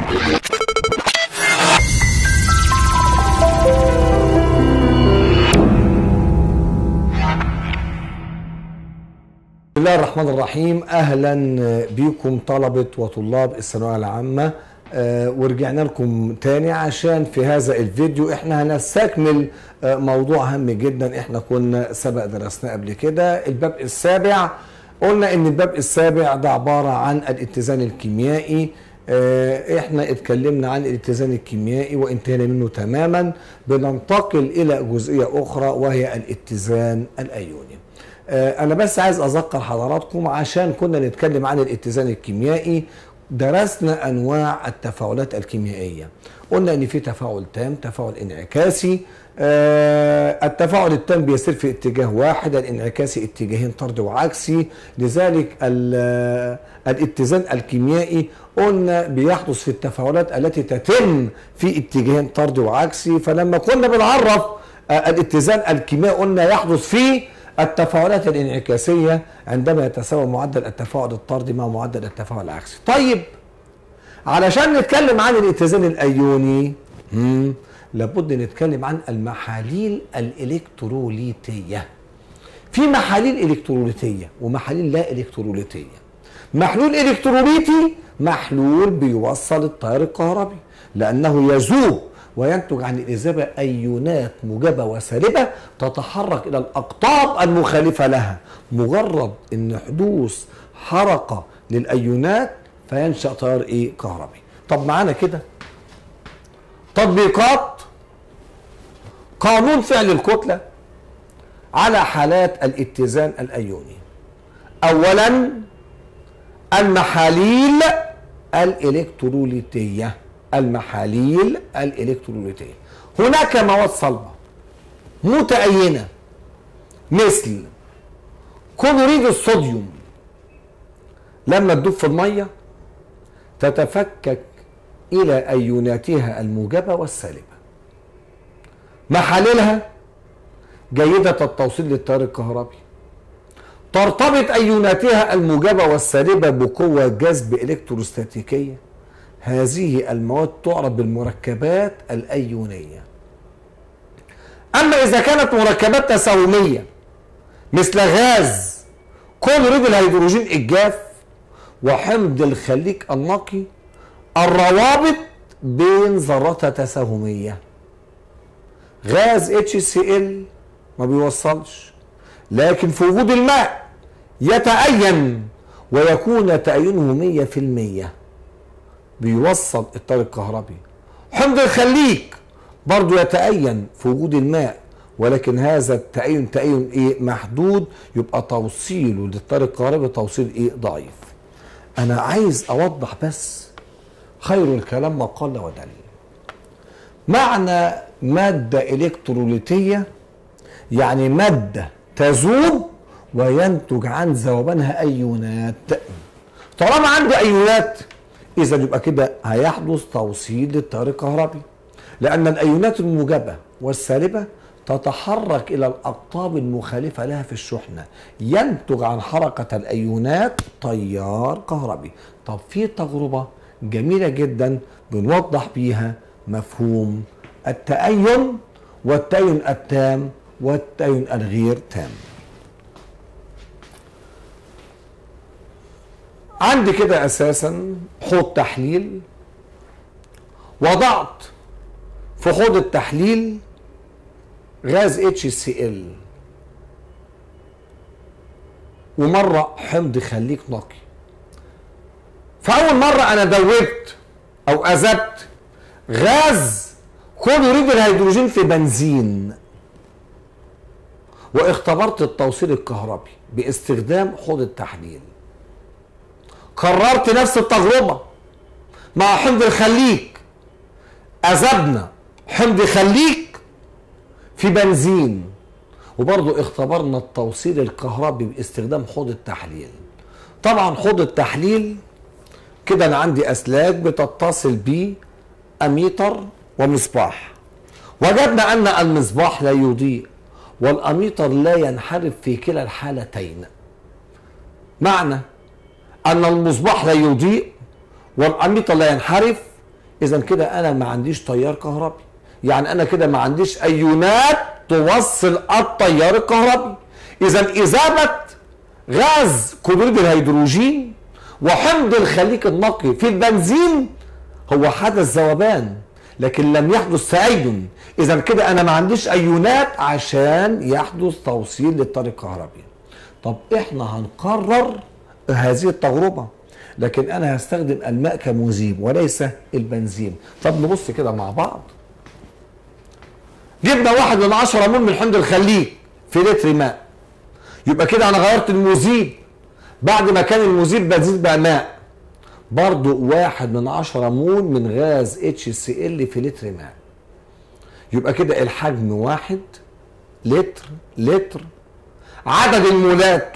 بسم الله الرحمن الرحيم. اهلا بكم طلبة وطلاب الثانوية العامة، ورجعنا لكم تاني عشان في هذا الفيديو احنا هنستكمل موضوع هام جدا احنا كنا سبق درسناه قبل كده. الباب السابع، قلنا ان الباب السابع ده عبارة عن الاتزان الكيميائي. احنا اتكلمنا عن الاتزان الكيميائي وانتهينا منه تماما. بننتقل الى جزئية اخرى وهي الاتزان الايوني. انا بس عايز اذكر حضراتكم عشان كنا نتكلم عن الاتزان الكيميائي درسنا انواع التفاعلات الكيميائيه. قلنا ان في تفاعل تام، تفاعل انعكاسي. التفاعل التام بيسير في اتجاه واحد، الانعكاسي اتجاهين طردي وعكسي. لذلك الاتزان الكيميائي قلنا بيحدث في التفاعلات التي تتم في اتجاهين طردي وعكسي. فلما كنا بنعرف الاتزان الكيميائي قلنا يحدث في التفاعلات الانعكاسية عندما يتساوى معدل التفاعل الطردي مع معدل التفاعل العكسي. طيب علشان نتكلم عن الاتزان الايوني لابد نتكلم عن المحاليل الالكتروليتية. في محاليل الكتروليتية ومحاليل لا الكتروليتية. محلول الكتروليتي محلول بيوصل التيار الكهربي لانه يذوب وينتج عن الإذابة أيونات موجبة وسالبة تتحرك إلى الأقطاب المخالفة لها. مجرد أن حدوث حركة للأيونات فينشأ تيار كهربي. طب معانا كده تطبيقات قانون فعل الكتلة على حالات الاتزان الأيوني. أولا المحاليل الإلكتروليتية. المحاليل الإلكتروليتية، هناك مواد صلبة متأينة مثل كلوريد الصوديوم، لما تدوب في المية تتفكك إلى أيوناتها الموجبة والسالبة. محاليلها جيدة التوصيل للتيار الكهربي، ترتبط أيوناتها الموجبة والسالبة بقوة جذب إلكتروستاتيكية. هذه المواد تعرف بالمركبات الأيونية. أما إذا كانت مركبات تساهمية مثل غاز كلوريد الهيدروجين الجاف وحمض الخليك النقي، الروابط بين ذراتها تساهمية. غاز HCl ما بيوصلش، لكن في وجود الماء يتأين ويكون تأينه 100%، بيوصل التيار الكهربي. حمض الخليك برضو يتأين في وجود الماء، ولكن هذا التأين محدود، يبقى توصيله للتيار الكهربي توصيل ضعيف. انا عايز اوضح بس، خير الكلام ما قل ودل. معنى مادة إلكتروليتية يعني مادة تذوب وينتج عن ذوبانها أيونات. طالما عندي أيونات إذا يبقى كده هيحدث توصيل للتيار الكهربي، لأن الأيونات الموجبة والسالبة تتحرك إلى الأقطاب المخالفة لها في الشحنة، ينتج عن حركة الأيونات تيار كهربي. طب في تجربة جميلة جدا بنوضح بيها مفهوم التأين والتأين التام والتأين الغير تام. عندي كده اساسا حوض تحليل، وضعت في حوض التحليل غاز HCl ومرة حمض خليك نقي. فأول مرة أنا دوبت أو أذبت غاز كلوريد الهيدروجين في بنزين، واختبرت التوصيل الكهربي باستخدام حوض التحليل. كررت نفس التجربة مع حمض الخليك، أذبنا حمض خليك في بنزين، وبرضو اختبرنا التوصيل الكهربي باستخدام حوض التحليل. طبعا حوض التحليل كده انا عندي اسلاك بتتصل بيه اميتر ومصباح. وجدنا ان المصباح لا يضيء والاميتر لا ينحرف في كلا الحالتين. معنى ان المصباح لا يضيء والاميتر لا ينحرف اذا كده انا ما عنديش تيار كهربي، يعني انا كده ما عنديش ايونات توصل التيار الكهربي. اذا اذابه غاز كلوريد الهيدروجين وحمض الخليك النقي في البنزين هو حدث ذوبان لكن لم يحدث تأين. اذا كده انا ما عنديش ايونات عشان يحدث توصيل للتيار الكهربي. طب احنا هنقرر هذه التجربة، لكن انا هستخدم الماء كمذيب وليس البنزين. طب نبص كده مع بعض. جبنا 1/10 مول من حمض الخليك في لتر ماء، يبقى كده انا غيرت المذيب، بعد ما كان المذيب بنزين بقى ماء. برضو 1/10 مول من غاز HCl في لتر ماء، يبقى كده الحجم 1 لتر. عدد المولات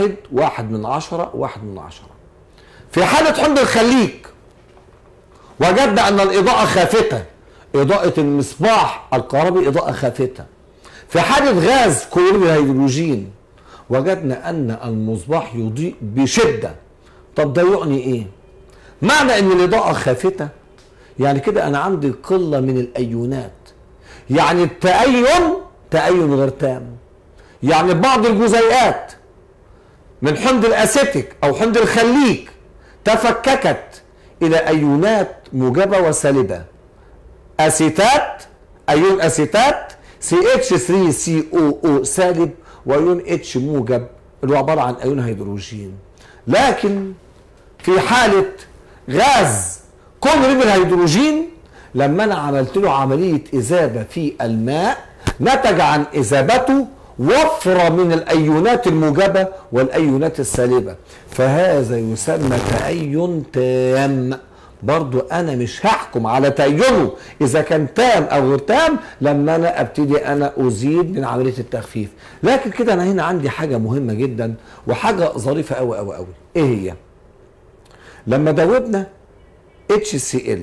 1/10. في حالة حمض الخليك وجدنا أن الإضاءة خافتة، إضاءة المصباح الكهربي إضاءة خافتة. في حالة غاز كلوريد الهيدروجين وجدنا أن المصباح يضيء بشدة. طب ده يعني إيه؟ معنى أن الإضاءة خافتة يعني كده أنا عندي قلة من الأيونات، يعني تأين غير تام. يعني بعض الجزيئات من حمض الأسيتيك أو حمض الخليك تفككت إلى أيونات موجبة وسالبة. أسيتات، أيون أسيتات CH3COO سالب، وأيون H موجب اللي هو عبارة عن أيون هيدروجين. لكن في حالة غاز كلوريد الهيدروجين لما أنا عملت له عملية إذابة في الماء نتج عن إذابته وفرة من الأيونات الموجبة والأيونات السالبة، فهذا يسمى تأين تام. برضو أنا مش هحكم على تأينه إذا كان تام أو غير تام لما أنا أبتدي أنا أزيد من عملية التخفيف. لكن كده أنا هنا عندي حاجة مهمة جدا وحاجة ظريفة أوي أوي أوي. إيه هي؟ لما دوبنا HCl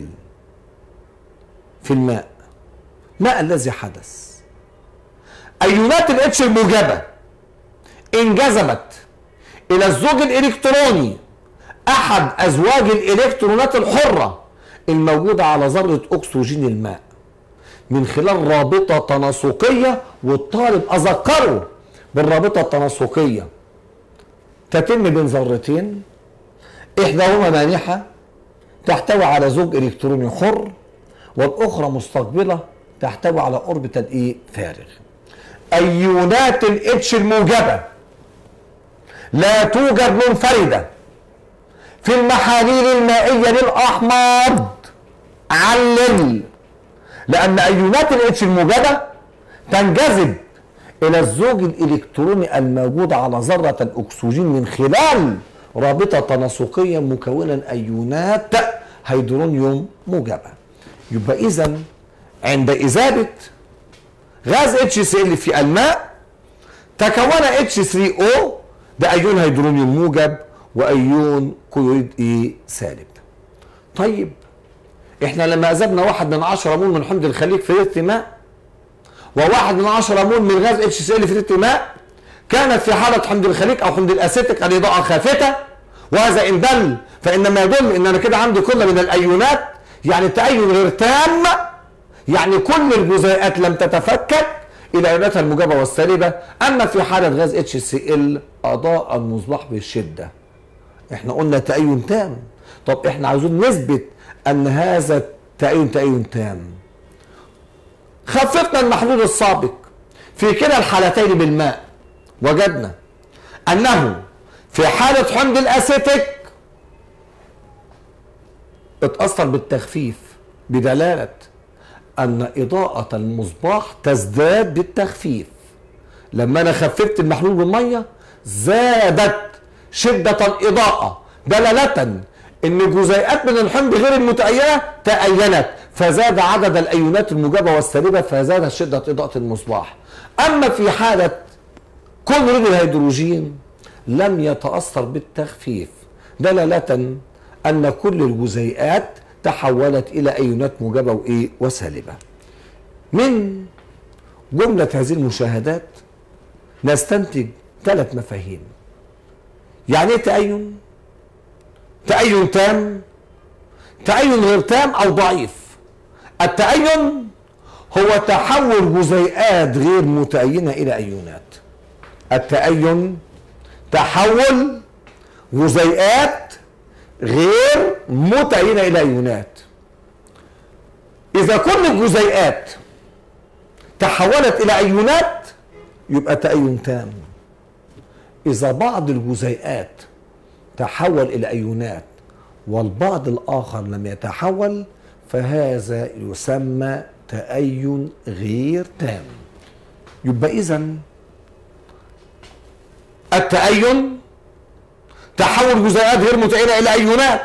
في الماء، ما الذي حدث؟ أيونات الاتش الموجبة انجذبت إلى الزوج الإلكتروني أحد أزواج الإلكترونات الحرة الموجودة على ذرة أكسجين الماء من خلال رابطة تناسقية. والطالب أذكره بالرابطة التناسقية تتم بين ذرتين إحداهما مانحة تحتوي على زوج إلكتروني حر، والأخرى مستقبلة تحتوي على أوربيتال فارغ. أيونات الاتش الموجبة لا توجد منفردة في المحاليل المائية للأحماض. علل، لأن أيونات الاتش الموجبة تنجذب إلى الزوج الإلكتروني الموجود على ذرة الأكسجين من خلال رابطة تناسقية مكونة أيونات هيدرونيوم موجبة. يبقى إذن عند إذابة غاز HCl في الماء تكون H3O، ده أيون هيدرونيوم موجب وأيون كلوريد سالب. طيب احنا لما أذبنا 1/10 مول من حمض الخليك في لتر ماء و1/10 مول من غاز HCl في لتر ماء، كانت في حالة حمض الخليك أو حمض الأسيتيك الإضاءة خافتة، وهذا إن دل فإنما يدل إن أنا كده عندي قلة من الأيونات، يعني تأين غير تام، يعني كل الجزيئات لم تتفكك إلى أيوناتها الموجبة والسالبة. أما في حالة غاز HCl أضاء المصباح بالشدة. إحنا قلنا تأين تام. طب إحنا عاوزين نثبت أن هذا تأين تام. خففنا المحلول السابق في كلا الحالتين بالماء، وجدنا أنه في حالة حمض الأسيتيك اتأثر بالتخفيف بدلالة أن إضاءة المصباح تزداد بالتخفيف. لما أنا خففت المحلول بالمية زادت شدة الإضاءة دلالة أن جزيئات من الحمض غير المتأينة تأينت، فزاد عدد الأيونات الموجبة والسالبة فزادت شدة إضاءة المصباح. أما في حالة كلوريد الهيدروجين لم يتأثر بالتخفيف دلالة أن كل الجزيئات تحولت إلى أيونات موجبة وسالبة. من جملة هذه المشاهدات نستنتج 3 مفاهيم. يعني ايه تأين؟ تأين تام، تأين غير تام أو ضعيف. التأين هو تحول جزيئات غير متأينة إلى أيونات. التأين تحول جزيئات غير متأينة إلى أيونات. إذا كل الجزيئات تحولت إلى أيونات يبقى تأين تام. إذا بعض الجزيئات تحول إلى أيونات والبعض الآخر لم يتحول فهذا يسمى تأين غير تام. يبقى إذن التأين تحول جزيئات غير متأينة إلى أيونات.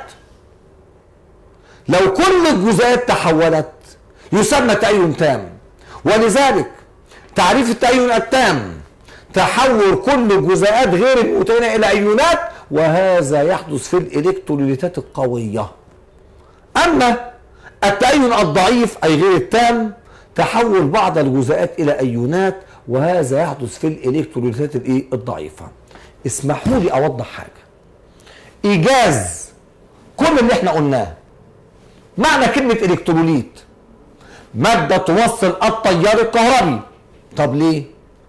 لو كل الجزيئات تحولت يسمى تأين تام. ولذلك تعريف التأين التام تحول كل الجزيئات غير المتأينة إلى أيونات، وهذا يحدث في الإلكتروليتات القوية. أما التأين الضعيف أي غير التام تحول بعض الجزيئات إلى أيونات، وهذا يحدث في الإلكتروليتات الضعيفة. اسمحوا لي أوضح حاجة. إيجاز كل اللي احنا قلناه. معنى كلمة إلكتروليت مادة توصل التيار الكهربي. طب ليه؟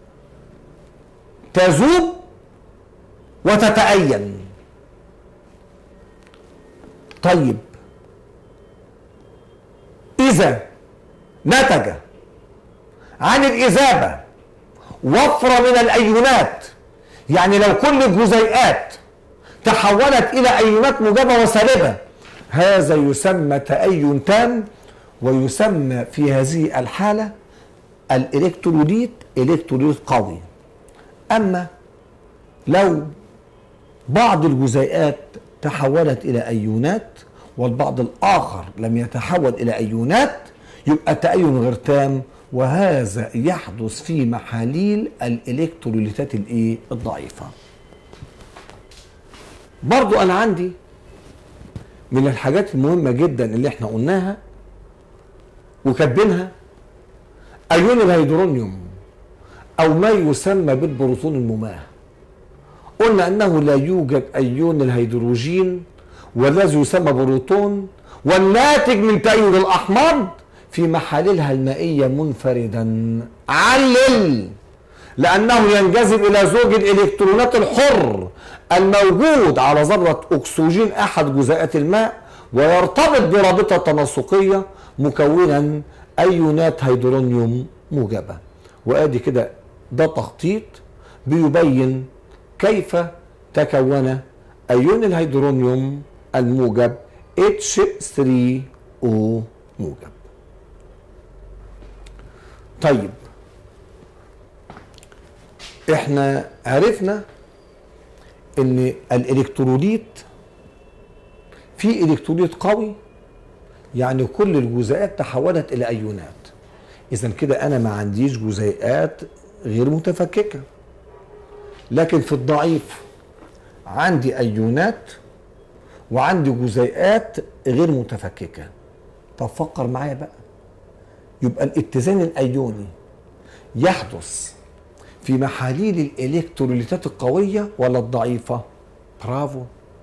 تذوب وتتأين. طيب إذا نتج عن الإذابة وفرة من الأيونات، يعني لو كل الجزيئات تحولت إلى أيونات موجبة وسالبة، هذا يسمى تأين تام، ويسمى في هذه الحالة الإلكتروليت إلكتروليت قوي. أما لو بعض الجزيئات تحولت إلى أيونات والبعض الآخر لم يتحول إلى أيونات يبقى تأين غير تام، وهذا يحدث في محاليل الإلكتروليتات الضعيفة. برضو أنا عندي من الحاجات المهمة جدا اللي احنا قلناها وكاتبينها أيون الهيدرونيوم أو ما يسمى بالبروتون المماه. قلنا أنه لا يوجد أيون الهيدروجين والذي يسمى بروتون والناتج من تأيد الأحماض في محاللها المائية منفردا. علل لأنه ينجذب إلى زوج الإلكترونات الحر الموجود على ذرة أكسجين أحد جزيئات الماء، ويرتبط برابطة تناسقية مكونا أيونات هيدرونيوم موجبة. وآدي كده ده تخطيط بيبين كيف تكون أيون الهيدرونيوم الموجب H3O موجب. طيب احنا عرفنا ان الالكتروليت في الكتروليت قوي، يعني كل الجزيئات تحولت الى ايونات. اذا كده انا ما عنديش جزيئات غير متفككه، لكن في الضعيف عندي ايونات وعندي جزيئات غير متفككه. طب فكر معايا بقى، يبقى الاتزان الايوني يحدث في محاليل الالكتروليتات القويه ولا الضعيفه؟ برافو،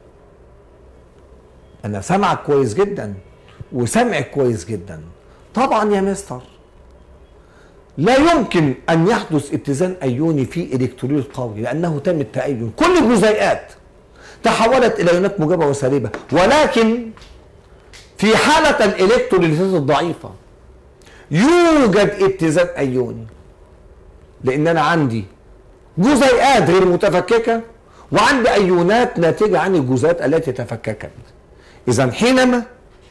انا سامعك كويس جدا وسمعك كويس جدا. طبعا يا مستر لا يمكن ان يحدث اتزان ايوني في الكتروليت قوي لانه تم التأين، كل الجزيئات تحولت الى ايونات موجبه وسالبه، ولكن في حاله الالكتروليتات الضعيفه يوجد اتزان ايوني، لان انا عندي جزيئات غير متفككه وعندي ايونات ناتجه عن الجزيئات التي تفككت. اذا حينما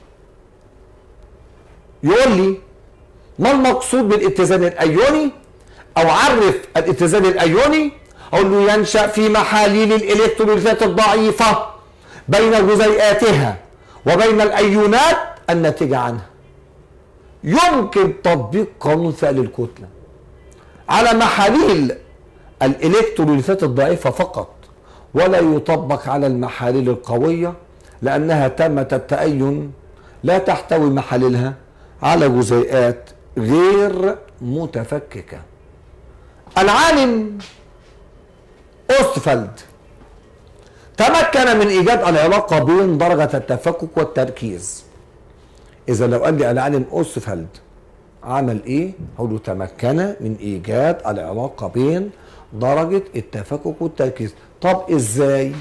يقول لي ما المقصود بالاتزان الايوني او عرف الاتزان الايوني، اقول له ينشا في محاليل الالكتروليتات الضعيفه بين جزيئاتها وبين الايونات الناتجه عنها. يمكن تطبيق قانون فعل الكتله على محاليل الالكتروليتات الضعيفه فقط، ولا يطبق على المحاليل القويه لانها تمت التأين لا تحتوي محاليلها على جزيئات غير متفككه. العالم أوستفالد تمكن من إيجاد العلاقة بين درجة التفكك والتركيز. اذا لو قال لي العالم اوستفالد عمل ايه؟ هقول له تمكن من ايجاد العلاقه بين درجه التفكك والتركيز. طب ازاي؟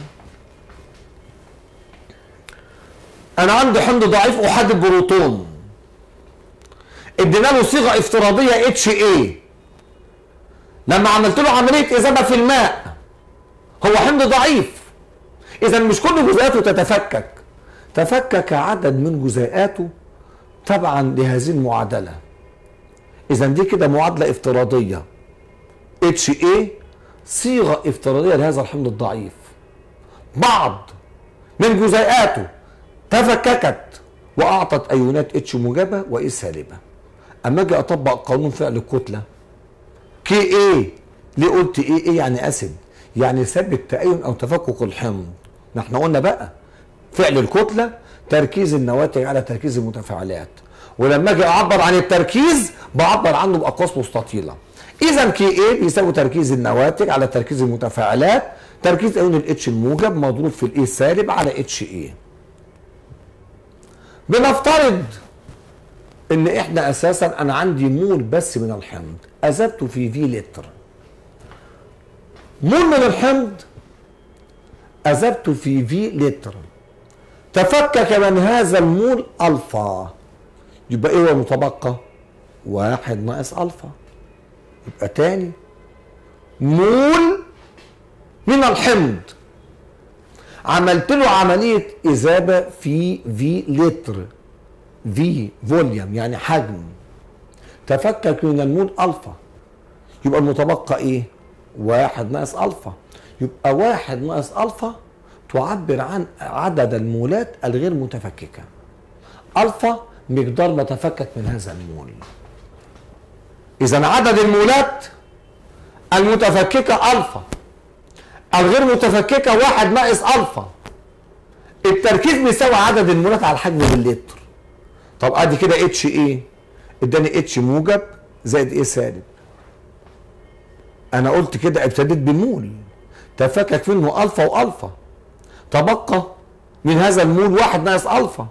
انا عندي حمض ضعيف احاد البروتون، ادينا له صيغه افتراضيه اتش اي، لما عملت له عمليه اذابه في الماء هو حمض ضعيف، اذا مش كل جزيئاته تتفكك، تفكك عدد من جزيئاته تبعا لهذه المعادله. اذا دي كده معادله افتراضيه اتش اي، صيغه افتراضيه لهذا الحمض الضعيف. بعض من جزيئاته تفككت واعطت ايونات اتش موجبه واي سالبه. اما اجي اطبق قانون فعل الكتله كي اي، ليه قلت اي يعني اسيد؟ يعني ثبت تأين او تفكك الحمض. احنا قلنا بقى فعل الكتله تركيز النواتج على تركيز المتفاعلات، ولما اجي اعبر عن التركيز بعبر عنه باقواس مستطيله. اذا كي اي بيساوي تركيز النواتج على تركيز المتفاعلات، تركيز ايون الاتش الموجب مضروب في الاي السالب على اتش اي. بنفترض ان احنا اساسا انا عندي مول بس من الحمض اذبته في في لتر. مول من الحمض اذبته في في لتر، تفكك من هذا المول الفا، يبقى ايه هو المتبقى؟ 1 ناقص الفا. يبقى تاني مول من الحمض عملت له عمليه اذابه في في لتر، في فوليوم يعني حجم، تفكك من المول الفا، يبقى المتبقى ايه؟ 1 ناقص الفا. يبقى 1 ناقص الفا تعبر عن عدد المولات الغير متفككه. الفا مقدار ما تفكك من هذا المول. اذا عدد المولات المتفككه الفا، الغير متفككه 1 ناقص الفا. التركيز بيساوي عدد المولات على الحجم باللتر. طب ادي كده اتش ايه؟ اداني اتش موجب زائد ايه سالب. انا قلت كده ابتديت بمول تفكك منه الفا والفا، تبقى من هذا المول 1 ناقص الفا.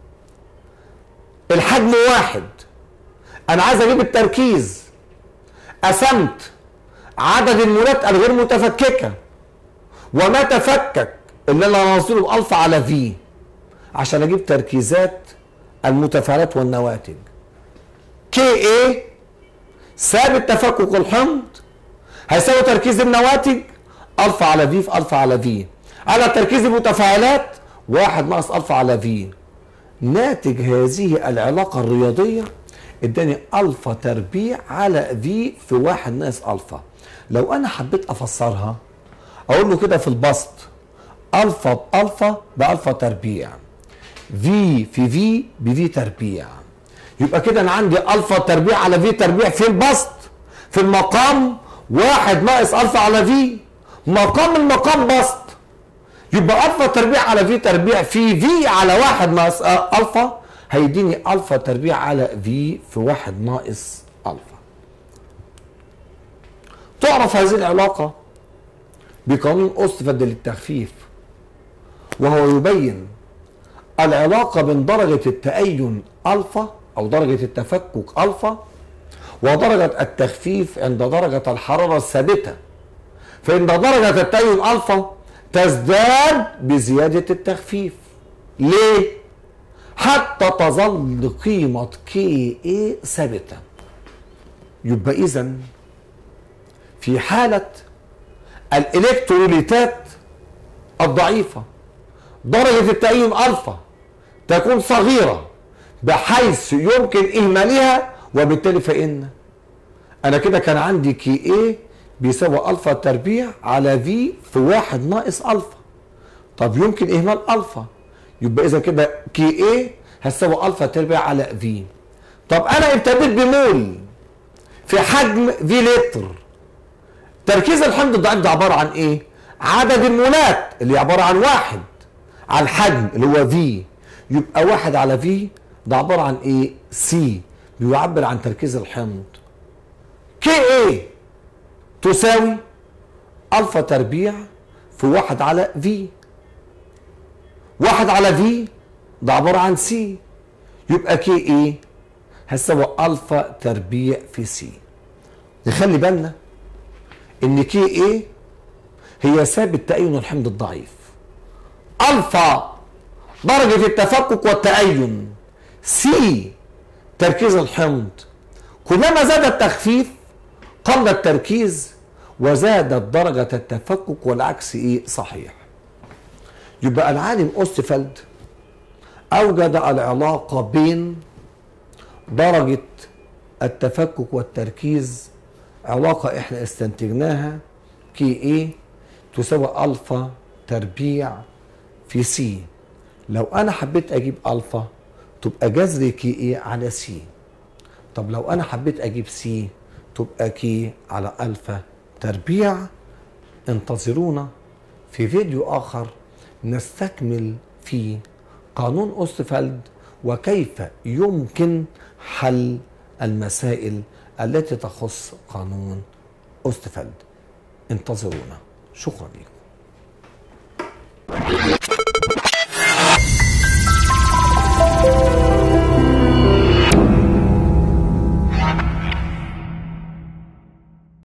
الحجم 1، انا عايز اجيب التركيز، قسمت عدد المولات الغير متفككه وما تفكك اللي انا هنصله بالفا على في عشان اجيب تركيزات المتفاعلات والنواتج. كي اي ثابت تفكك الحمض هيساوي تركيز النواتج الفا على في في الفا على في على تركيز المتفاعلات 1 ناقص الفا على في. ناتج هذه العلاقه الرياضيه اداني الفا تربيع على في 1 ناقص الفا. لو انا حبيت افسرها اقول له كده في البسط الفا بالفا بالفا تربيع، في بفي تربيع. يبقى كده انا عندي الفا تربيع على في تربيع في البسط، في المقام 1 ناقص الفا على في، مقام المقام بسط، يبقى الفا تربيع على في تربيع في على 1 ناقص الفا هيديني الفا تربيع على في 1 ناقص الفا. تعرف هذه العلاقه بقانون اوستفالد للتخفيف، وهو يبين العلاقه بين درجه التأين الفا او درجه التفكك الفا ودرجه التخفيف عند درجه الحراره الثابته. فان درجه التأين الفا تزداد بزياده التخفيف. ليه؟ حتى تظل قيمه كي اي ثابته. يبقى اذا في حاله الالكتروليتات الضعيفه درجه التأين الفا تكون صغيره بحيث يمكن اهمالها، وبالتالي فان انا كده كان عندي كي اي بيساوي الفا تربيع على في 1 ناقص الفا. طب يمكن اهمال الفا، يبقى اذا كده كي اي هتساوي الفا تربيع على في. طب انا ابتديت بمول في حجم في لتر. تركيز الحمض الضعيف ده عباره عن ايه؟ عدد المولات اللي عباره عن 1 على الحجم اللي هو في، يبقى 1 على في ده عباره عن ايه؟ سي، بيعبر عن تركيز الحمض. كي اي تساوي الفا تربيع في 1 على في. 1 على في ده عباره عن سي، يبقى كي ايه هتساوي الفا تربيع في سي. نخلي بالنا ان كي ايه هي ثابت تأين الحمض الضعيف، الفا درجة التفكك والتأين، سي تركيز الحمض. كلما زاد التخفيف قل التركيز وزادت درجة التفكك، والعكس ايه صحيح. يبقى العالم أوستفالد أوجد العلاقة بين درجة التفكك والتركيز، علاقة احنا استنتجناها كي ايه تساوي الفا تربيع في سي. لو انا حبيت اجيب الفا تبقى جذر كي ايه على سي. طب لو انا حبيت اجيب سي تبقى كي على الفا تربيع. انتظرونا في فيديو اخر نستكمل فيه قانون أوستفالد وكيف يمكن حل المسائل التي تخص قانون أوستفالد. انتظرونا. شكرا لكم.